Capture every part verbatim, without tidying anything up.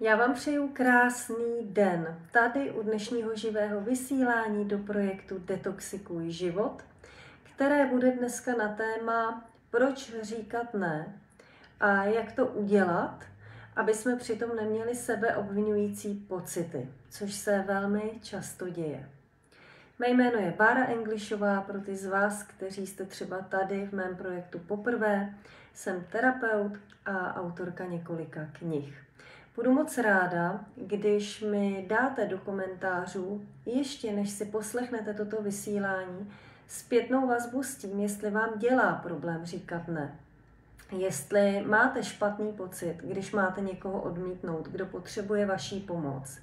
Já vám přeju krásný den tady u dnešního živého vysílání do projektu Detoxikuj život, které bude dneska na téma proč říkat ne a jak to udělat, aby jsme přitom neměli sebeobvinující pocity, což se velmi často děje. Mé jméno je Bára Englišová, pro ty z vás, kteří jste třeba tady v mém projektu poprvé. Jsem terapeut a autorka několika knih. Budu moc ráda, když mi dáte do komentářů, ještě než si poslechnete toto vysílání, zpětnou vazbu s tím, jestli vám dělá problém říkat ne. Jestli máte špatný pocit, když máte někoho odmítnout, kdo potřebuje vaší pomoc.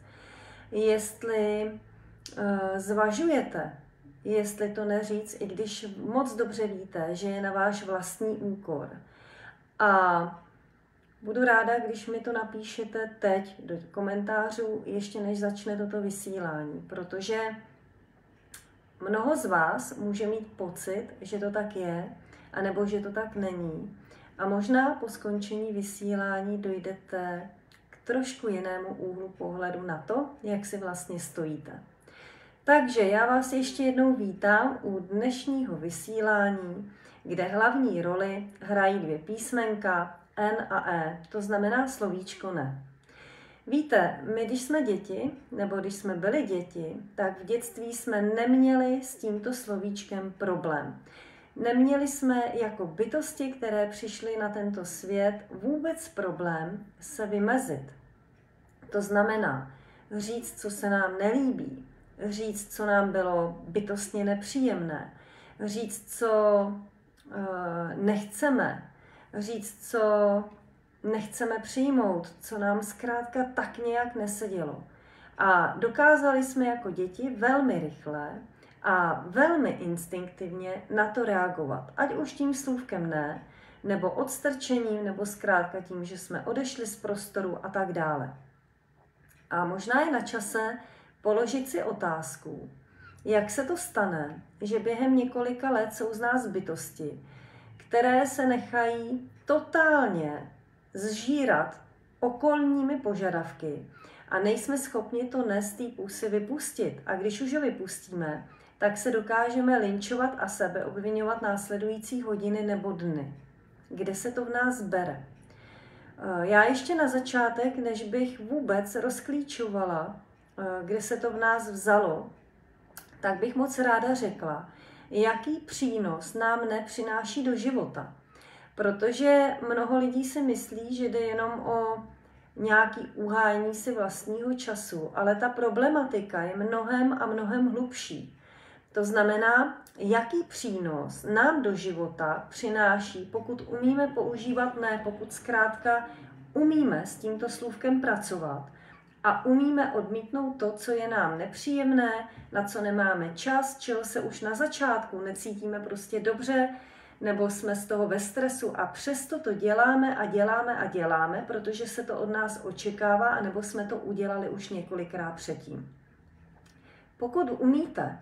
Jestli uh, zvažujete, jestli to neříct, i když moc dobře víte, že je na váš vlastní úkor. A budu ráda, když mi to napíšete teď do komentářů, ještě než začne toto vysílání, protože mnoho z vás může mít pocit, že to tak je, anebo že to tak není. A možná po skončení vysílání dojdete k trošku jinému úhlu pohledu na to, jak si vlastně stojíte. Takže já vás ještě jednou vítám u dnešního vysílání, kde hlavní roli hrají dvě písmenka N a E, to znamená slovíčko ne. Víte, my když jsme děti, nebo když jsme byli děti, tak v dětství jsme neměli s tímto slovíčkem problém. Neměli jsme jako bytosti, které přišly na tento svět, vůbec problém se vymezit. To znamená říct, co se nám nelíbí, říct, co nám bylo bytostně nepříjemné, říct, co uh, nechceme, říct, co nechceme přijmout, co nám zkrátka tak nějak nesedělo. A dokázali jsme jako děti velmi rychle a velmi instinktivně na to reagovat. Ať už tím slůvkem ne, nebo odstrčením, nebo zkrátka tím, že jsme odešli z prostoru a tak dále. A možná je na čase položit si otázku, jak se to stane, že během několika let jsou z nás bytosti, které se nechají totálně zžírat okolními požadavky a nejsme schopni to ne z té pusy vypustit. A když už ho vypustíme, tak se dokážeme linčovat a sebeobvinovat následující hodiny nebo dny. Kde se to v nás bere? Já ještě na začátek, než bych vůbec rozklíčovala, kde se to v nás vzalo, tak bych moc ráda řekla, jaký přínos nám nepřináší do života. Protože mnoho lidí si myslí, že jde jenom o nějaký uhájení si vlastního času, ale ta problematika je mnohem a mnohem hlubší. To znamená, jaký přínos nám do života přináší, pokud umíme používat ne, pokud zkrátka umíme s tímto slůvkem pracovat a umíme odmítnout to, co je nám nepříjemné, na co nemáme čas, čeho se už na začátku necítíme prostě dobře, nebo jsme z toho ve stresu a přesto to děláme a děláme a děláme, protože se to od nás očekává, anebo jsme to udělali už několikrát předtím. Pokud umíte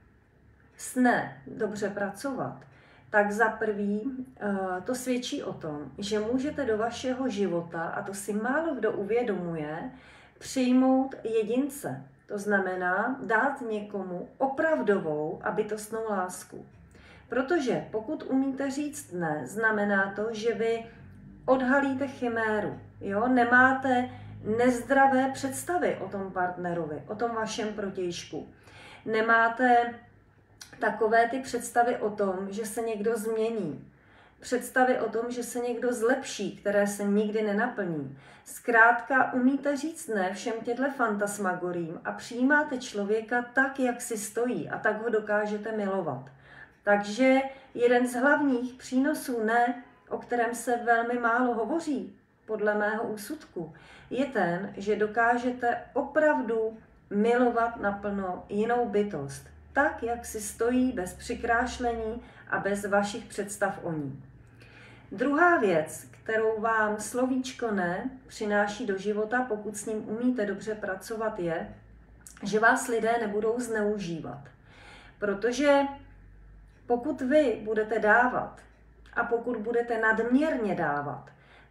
s ne dobře pracovat, tak za prvý to svědčí o tom, že můžete do vašeho života, a to si málo kdo uvědomuje, přijmout jedince. To znamená dát někomu opravdovou a bytostnou lásku. Protože pokud umíte říct ne, znamená to, že vy odhalíte chiméru, jo? Nemáte nezdravé představy o tom partnerovi, o tom vašem protějšku. Nemáte takové ty představy o tom, že se někdo změní. Představy o tom, že se někdo zlepší, které se nikdy nenaplní. Zkrátka umíte říct ne všem těmhle fantasmagorím a přijímáte člověka tak, jak si stojí a tak ho dokážete milovat. Takže jeden z hlavních přínosů ne, o kterém se velmi málo hovoří, podle mého úsudku, je ten, že dokážete opravdu milovat naplno jinou bytost. Tak, jak si stojí, bez přikrášlení a bez vašich představ o ní. Druhá věc, kterou vám slovíčko ne přináší do života, pokud s ním umíte dobře pracovat, je, že vás lidé nebudou zneužívat. Protože pokud vy budete dávat a pokud budete nadměrně dávat,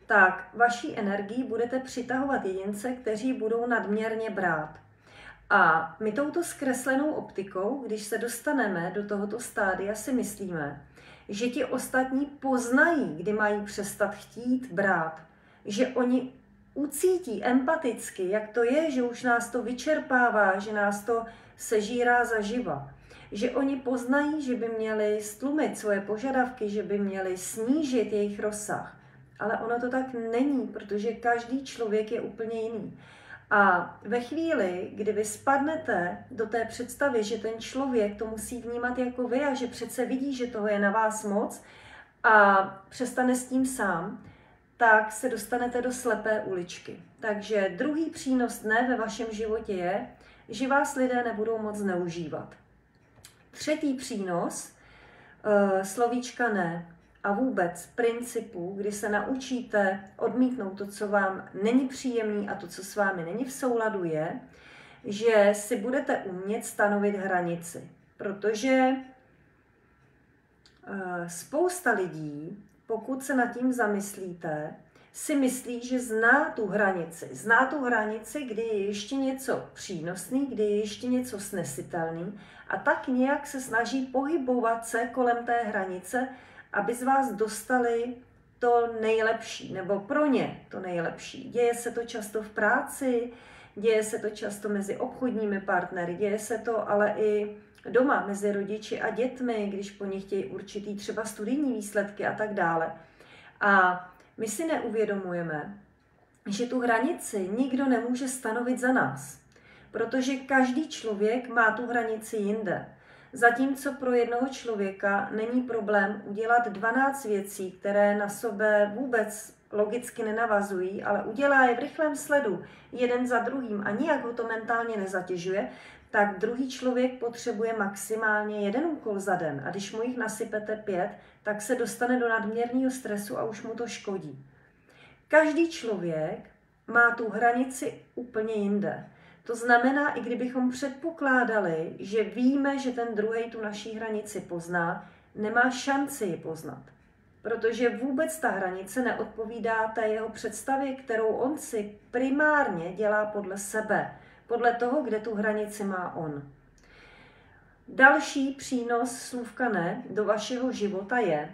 tak vaší energií budete přitahovat jedince, kteří budou nadměrně brát. A my touto zkreslenou optikou, když se dostaneme do tohoto stádia, si myslíme, že ti ostatní poznají, kdy mají přestat chtít brát. Že oni ucítí empaticky, jak to je, že už nás to vyčerpává, že nás to sežírá zaživa. Že oni poznají, že by měli stlumit svoje požadavky, že by měli snížit jejich rozsah. Ale ono to tak není, protože každý člověk je úplně jiný. A ve chvíli, kdy vy spadnete do té představy, že ten člověk to musí vnímat jako vy a že přece vidí, že toho je na vás moc a přestane s tím sám, tak se dostanete do slepé uličky. Takže druhý přínos dne ve vašem životě je, že vás lidé nebudou moc zneužívat. Třetí přínos, slovíčka ne, a vůbec principu, kdy se naučíte odmítnout to, co vám není příjemný a to, co s vámi není v souladu, je, že si budete umět stanovit hranici. Protože spousta lidí, pokud se nad tím zamyslíte, si myslí, že zná tu hranici. Zná tu hranici, kdy je ještě něco přínosný, kdy je ještě něco snesitelný a tak nějak se snaží pohybovat se kolem té hranice, aby z vás dostali to nejlepší, nebo pro ně to nejlepší. Děje se to často v práci, děje se to často mezi obchodními partnery, děje se to ale i doma mezi rodiči a dětmi, když po nich chtějí určitý třeba studijní výsledky a tak dále. A my si neuvědomujeme, že tu hranici nikdo nemůže stanovit za nás, protože každý člověk má tu hranici jinde. Zatímco pro jednoho člověka není problém udělat dvanáct věcí, které na sebe vůbec logicky nenavazují, ale udělá je v rychlém sledu, jeden za druhým a nijak ho to mentálně nezatěžuje, tak druhý člověk potřebuje maximálně jeden úkol za den. A když mu jich nasypete pět, tak se dostane do nadměrného stresu a už mu to škodí. Každý člověk má tu hranici úplně jinde. To znamená, i kdybychom předpokládali, že víme, že ten druhej tu naší hranici pozná, nemá šanci ji poznat. Protože vůbec ta hranice neodpovídá té jeho představě, kterou on si primárně dělá podle sebe, podle toho, kde tu hranici má on. Další přínos slůvka ne do vašeho života je,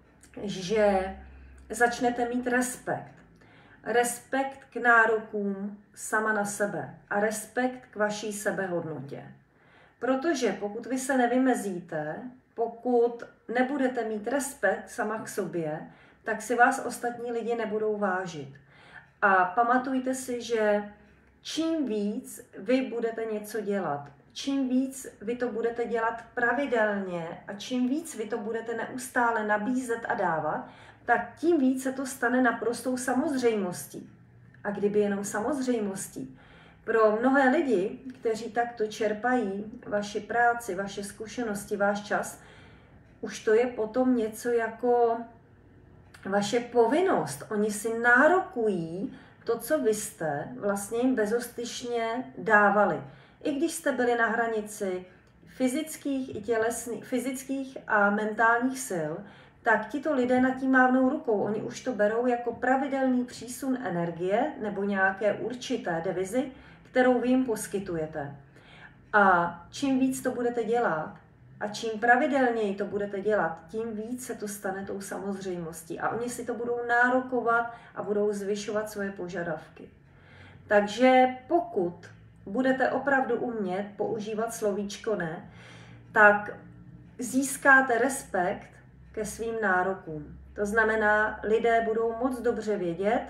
že začnete mít respekt. Respekt k nárokům sama na sebe a respekt k vaší sebehodnotě. Protože pokud vy se nevymezíte, pokud nebudete mít respekt sama k sobě, tak si vás ostatní lidi nebudou vážit. A pamatujte si, že čím víc vy budete něco dělat, čím víc vy to budete dělat pravidelně a čím víc vy to budete neustále nabízet a dávat, tak tím víc se to stane naprostou samozřejmostí. A kdyby jenom samozřejmostí. Pro mnohé lidi, kteří takto čerpají vaši práci, vaše zkušenosti, váš čas, už to je potom něco jako vaše povinnost. Oni si nárokují to, co vy jste vlastně jim bezostyšně dávali. I když jste byli na hranici fyzických, i tělesných, fyzických a mentálních sil, tak tito lidé nad tím mávnou rukou. Oni už to berou jako pravidelný přísun energie nebo nějaké určité devizy, kterou vy jim poskytujete. A čím víc to budete dělat a čím pravidelněji to budete dělat, tím víc se to stane tou samozřejmostí. A oni si to budou nárokovat a budou zvyšovat svoje požadavky. Takže pokud budete opravdu umět používat slovíčko ne, tak získáte respekt ke svým nárokům. To znamená, lidé budou moc dobře vědět,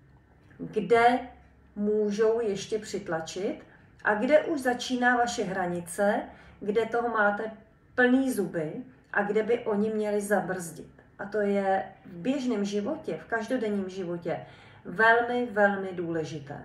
kde můžou ještě přitlačit a kde už začíná vaše hranice, kde toho máte plný zuby a kde by oni měli zabrzdit. A to je v běžném životě, v každodenním životě velmi, velmi důležité.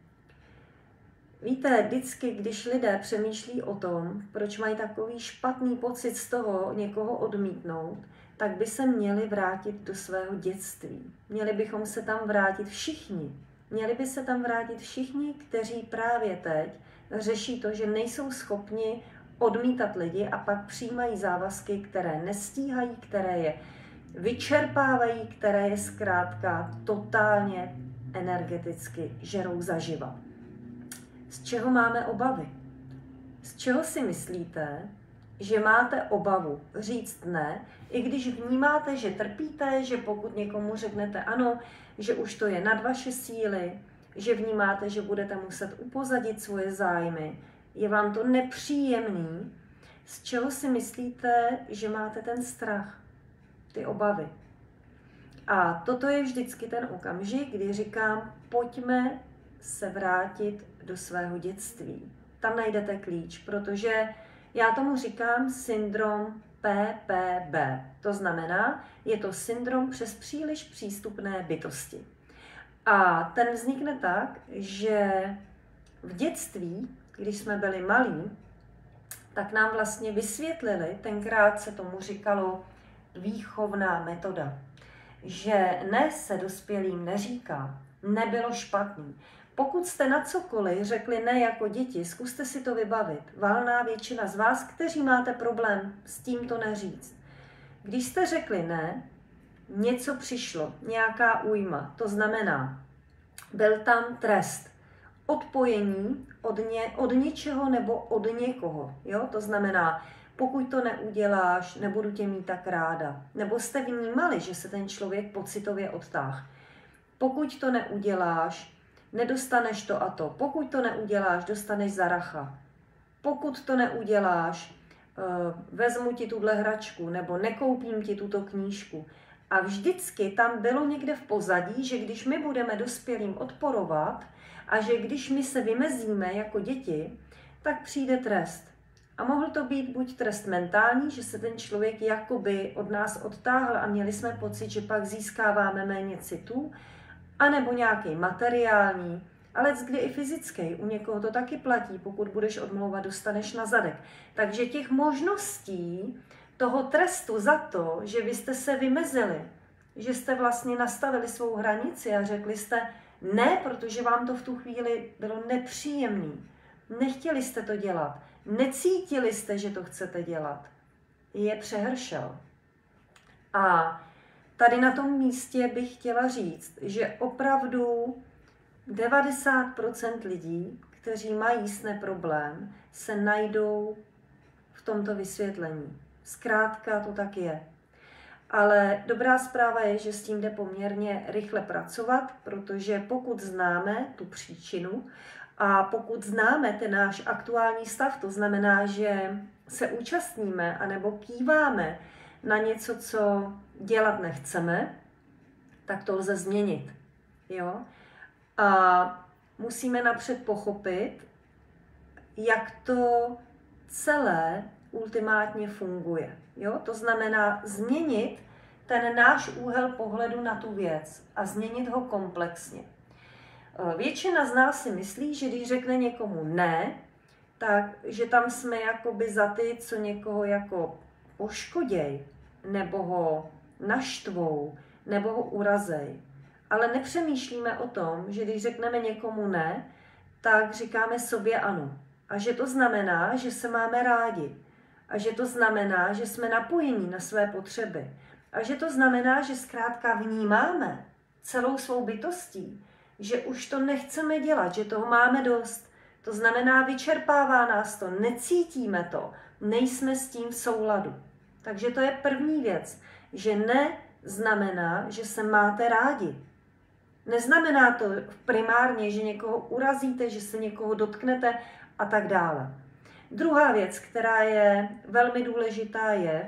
Víte, vždycky, když lidé přemýšlí o tom, proč mají takový špatný pocit z toho někoho odmítnout, tak by se měli vrátit do svého dětství. Měli bychom se tam vrátit všichni. Měli by se tam vrátit všichni, kteří právě teď řeší to, že nejsou schopni odmítat lidi a pak přijímají závazky, které nestíhají, které je vyčerpávají, které je zkrátka totálně energeticky žerou zaživa. Z čeho máme obavy? Z čeho si myslíte, že máte obavu říct ne, i když vnímáte, že trpíte, že pokud někomu řeknete ano, že už to je nad vaše síly, že vnímáte, že budete muset upozadit svoje zájmy, je vám to nepříjemný, z čeho si myslíte, že máte ten strach, ty obavy. A toto je vždycky ten okamžik, kdy říkám, pojďme se vrátit do svého dětství. Tam najdete klíč, protože já tomu říkám syndrom P P B. To znamená, je to syndrom přes příliš přístupné bytosti. A ten vznikne tak, že v dětství, když jsme byli malí, tak nám vlastně vysvětlili, tenkrát se tomu říkalo výchovná metoda, že ne se dospělým neříká, nebylo špatný. Pokud jste na cokoliv řekli ne jako děti, zkuste si to vybavit. Valná většina z vás, kteří máte problém s tím to neříct. Když jste řekli ne, něco přišlo, nějaká újma, to znamená, byl tam trest, odpojení od, ně, od něčeho nebo od někoho. Jo? To znamená, pokud to neuděláš, nebudu tě mít tak ráda. Nebo jste vnímali, že se ten člověk pocitově odtáhl. Pokud to neuděláš, nedostaneš to a to. Pokud to neuděláš, dostaneš zaracha. Pokud to neuděláš, vezmu ti tuhle hračku nebo nekoupím ti tuto knížku. A vždycky tam bylo někde v pozadí, že když my budeme dospělým odporovat a že když my se vymezíme jako děti, tak přijde trest. A mohl to být buď trest mentální, že se ten člověk jakoby od nás odtáhl a měli jsme pocit, že pak získáváme méně citů, anebo nějaký materiální, ale kdy i fyzický. U někoho to taky platí, pokud budeš odmlouvat, dostaneš na zadek. Takže těch možností toho trestu za to, že vy jste se vymezili, že jste vlastně nastavili svou hranici a řekli jste ne, protože vám to v tu chvíli bylo nepříjemný. Nechtěli jste to dělat. Necítili jste, že to chcete dělat. Je přehršel. A tady na tom místě bych chtěla říct, že opravdu devadesát procent lidí, kteří mají sne problém, se najdou v tomto vysvětlení. Zkrátka to tak je. Ale dobrá zpráva je, že s tím jde poměrně rychle pracovat, protože pokud známe tu příčinu a pokud známe ten náš aktuální stav, to znamená, že se účastníme anebo kýváme na něco, co dělat nechceme, tak to lze změnit. Jo? A musíme napřed pochopit, jak to celé ultimátně funguje. Jo? To znamená změnit ten náš úhel pohledu na tu věc a změnit ho komplexně. Většina z nás si myslí, že když řekne někomu ne, tak že tam jsme jakoby za ty, co někoho jako poškoděj, nebo ho naštvou, nebo ho urazej. Ale nepřemýšlíme o tom, že když řekneme někomu ne, tak říkáme sobě ano. A že to znamená, že se máme rádi. A že to znamená, že jsme napojení na své potřeby. A že to znamená, že zkrátka vnímáme celou svou bytostí, že už to nechceme dělat, že toho máme dost. To znamená, vyčerpává nás to, necítíme to, nejsme s tím v souladu. Takže to je první věc, že ne znamená, že se máte rádi. Neznamená to primárně, že někoho urazíte, že se někoho dotknete a tak dále. Druhá věc, která je velmi důležitá, je,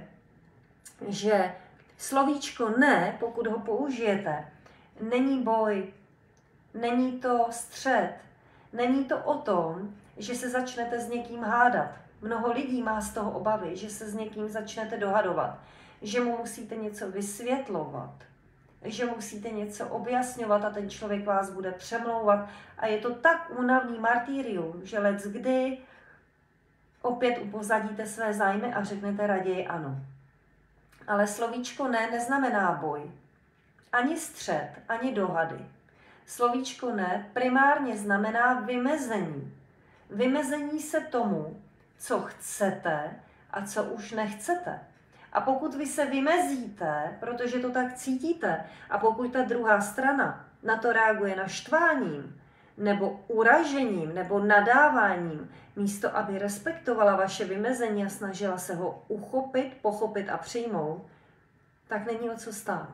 že slovíčko ne, pokud ho použijete, není boj, není to střet, není to o tom, že se začnete s někým hádat. Mnoho lidí má z toho obavy, že se s někým začnete dohadovat, že mu musíte něco vysvětlovat, že musíte něco objasňovat a ten člověk vás bude přemlouvat. A je to tak únavný martýrium, že leckdy opět upozadíte své zájmy a řeknete raději ano. Ale slovíčko ne neznamená boj, ani střet, ani dohady. Slovíčko ne primárně znamená vymezení. Vymezení se tomu, co chcete a co už nechcete. A pokud vy se vymezíte, protože to tak cítíte, a pokud ta druhá strana na to reaguje naštváním, nebo uražením, nebo nadáváním, místo aby respektovala vaše vymezení a snažila se ho uchopit, pochopit a přijmout, tak není o co stát.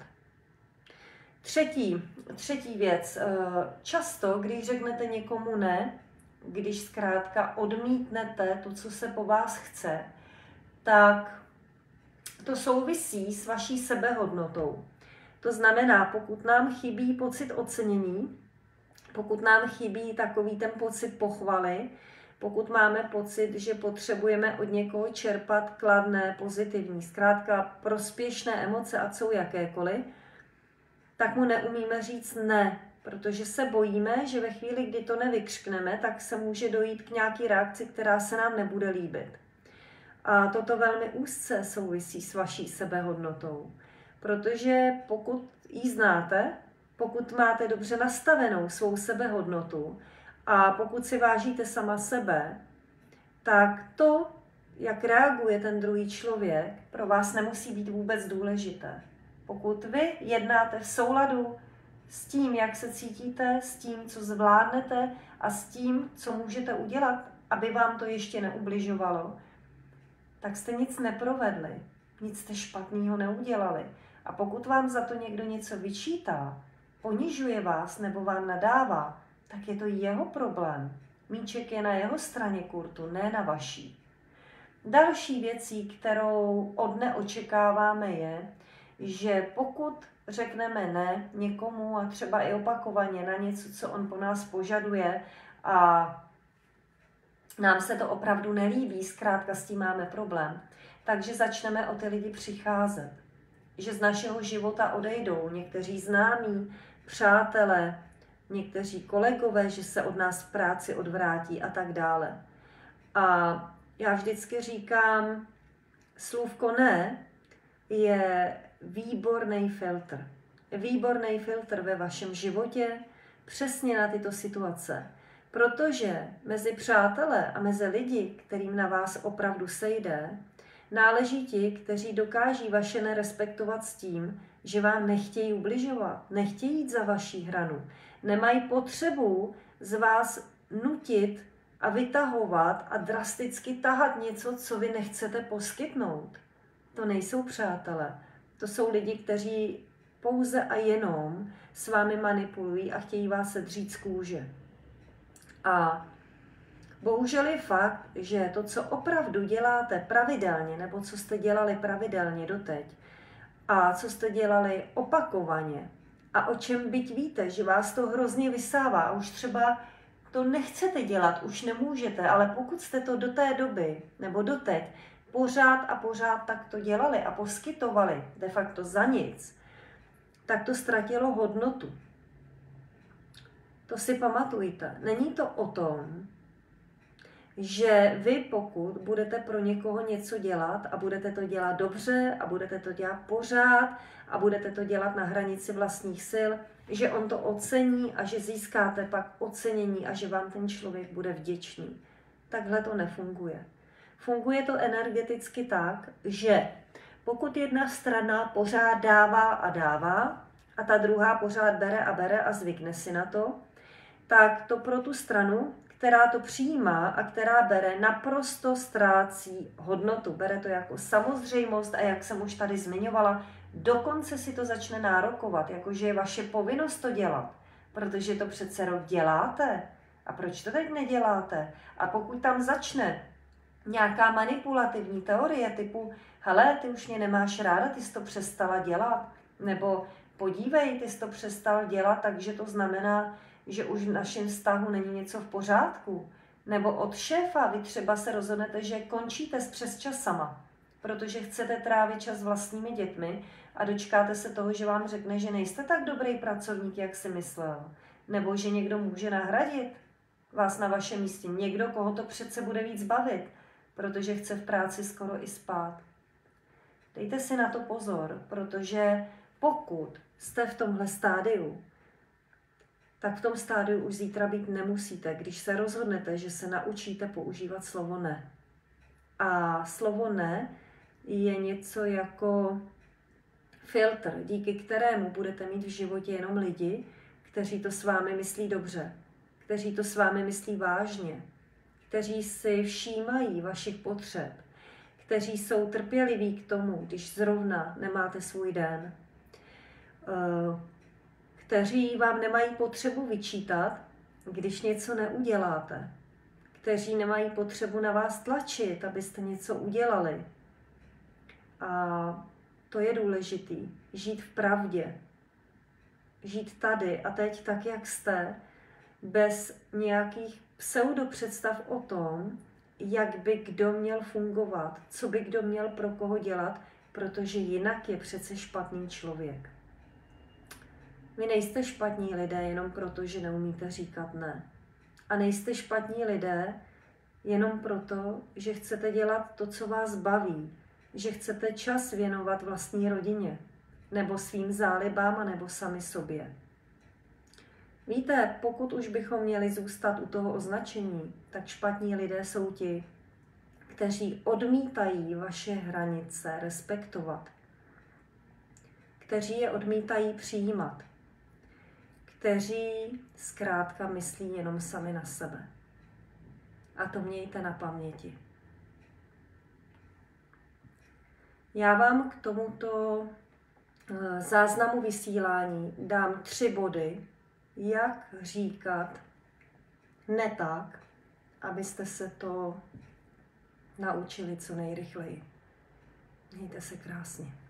Třetí, třetí věc. Často, když řeknete někomu ne, když zkrátka odmítnete to, co se po vás chce, tak to souvisí s vaší sebehodnotou. To znamená, pokud nám chybí pocit ocenění, pokud nám chybí takový ten pocit pochvaly, pokud máme pocit, že potřebujeme od někoho čerpat kladné, pozitivní, zkrátka prospěšné emoce, ať jsou jakékoliv, tak mu neumíme říct ne, protože se bojíme, že ve chvíli, kdy to nevykřkneme, tak se může dojít k nějaké reakci, která se nám nebude líbit. A toto velmi úzce souvisí s vaší sebehodnotou, protože pokud ji znáte, pokud máte dobře nastavenou svou sebehodnotu a pokud si vážíte sama sebe, tak to, jak reaguje ten druhý člověk, pro vás nemusí být vůbec důležité. Pokud vy jednáte v souladu s tím, jak se cítíte, s tím, co zvládnete a s tím, co můžete udělat, aby vám to ještě neubližovalo, tak jste nic neprovedli, nic jste špatného neudělali. A pokud vám za to někdo něco vyčítá, ponižuje vás nebo vám nadává, tak je to jeho problém. Míček je na jeho straně kurtu, ne na vaší. Další věcí, kterou od neočekáváme, je, že pokud řekneme ne někomu a třeba i opakovaně na něco, co on po nás požaduje a nám se to opravdu nelíbí, zkrátka s tím máme problém, takže začneme o ty lidi přicházet. Že z našeho života odejdou někteří známí, přátelé, někteří kolegové, že se od nás v práci odvrátí a tak dále. A já vždycky říkám, slůvko ne je výborný filtr. Výborný filtr ve vašem životě přesně na tyto situace. Protože mezi přátelé a mezi lidi, kterým na vás opravdu sejde, náleží ti, kteří dokáží vaše nerespektovat s tím, že vám nechtějí ubližovat, nechtějí jít za vaší hranu, nemají potřebu z vás nutit a vytahovat a drasticky tahat něco, co vy nechcete poskytnout. To nejsou přátelé, to jsou lidi, kteří pouze a jenom s vámi manipulují a chtějí vás sedřít z kůže. A bohužel je fakt, že to, co opravdu děláte pravidelně, nebo co jste dělali pravidelně doteď, a co jste dělali opakovaně, a o čem byť víte, že vás to hrozně vysává, a už třeba to nechcete dělat, už nemůžete, ale pokud jste to do té doby, nebo doteď, pořád a pořád tak to dělali a poskytovali de facto za nic, tak to ztratilo hodnotu. To si pamatujte. Není to o tom, že vy pokud budete pro někoho něco dělat a budete to dělat dobře a budete to dělat pořád a budete to dělat na hranici vlastních sil, že on to ocení a že získáte pak ocenění a že vám ten člověk bude vděčný. Takhle to nefunguje. Funguje to energeticky tak, že pokud jedna strana pořád dává a dává a ta druhá pořád bere a bere a zvykne si na to, tak to pro tu stranu, která to přijímá a která bere, naprosto ztrácí hodnotu. Bere to jako samozřejmost a jak jsem už tady zmiňovala, dokonce si to začne nárokovat, jakože je vaše povinnost to dělat, protože to přece rok děláte. A proč to teď neděláte? A pokud tam začne nějaká manipulativní teorie typu hele, ty už mě nemáš ráda, ty jsi to přestala dělat, nebo podívej, ty jsi to přestal dělat, takže to znamená, že už v našem vztahu není něco v pořádku. Nebo od šéfa vy třeba se rozhodnete, že končíte s přesčasama, protože chcete trávit čas s vlastními dětmi a dočkáte se toho, že vám řekne, že nejste tak dobrý pracovník, jak si myslel. Nebo že někdo může nahradit vás na vašem místě. Někdo, koho to přece bude víc bavit, protože chce v práci skoro i spát. Dejte si na to pozor, protože pokud jste v tomhle stádiu, tak v tom stádiu už zítra být nemusíte, když se rozhodnete, že se naučíte používat slovo ne. A slovo ne je něco jako filtr, díky kterému budete mít v životě jenom lidi, kteří to s vámi myslí dobře, kteří to s vámi myslí vážně, kteří si všímají vašich potřeb, kteří jsou trpěliví k tomu, když zrovna nemáte svůj den, kteří vám nemají potřebu vyčítat, když něco neuděláte, kteří nemají potřebu na vás tlačit, abyste něco udělali. A to je důležitý, žít v pravdě, žít tady a teď tak, jak jste, bez nějakých pseudopředstav o tom, jak by kdo měl fungovat, co by kdo měl pro koho dělat, protože jinak je přece špatný člověk. Vy nejste špatní lidé jenom proto, že neumíte říkat ne. A nejste špatní lidé jenom proto, že chcete dělat to, co vás baví, že chcete čas věnovat vlastní rodině, nebo svým zálibám, a nebo sami sobě. Víte, pokud už bychom měli zůstat u toho označení, tak špatní lidé jsou ti, kteří odmítají vaše hranice respektovat, kteří je odmítají přijímat, kteří zkrátka myslí jenom sami na sebe. A to mějte na paměti. Já vám k tomuto záznamu vysílání dám tři body, jak říkat ne tak, abyste se to naučili co nejrychleji. Mějte se krásně.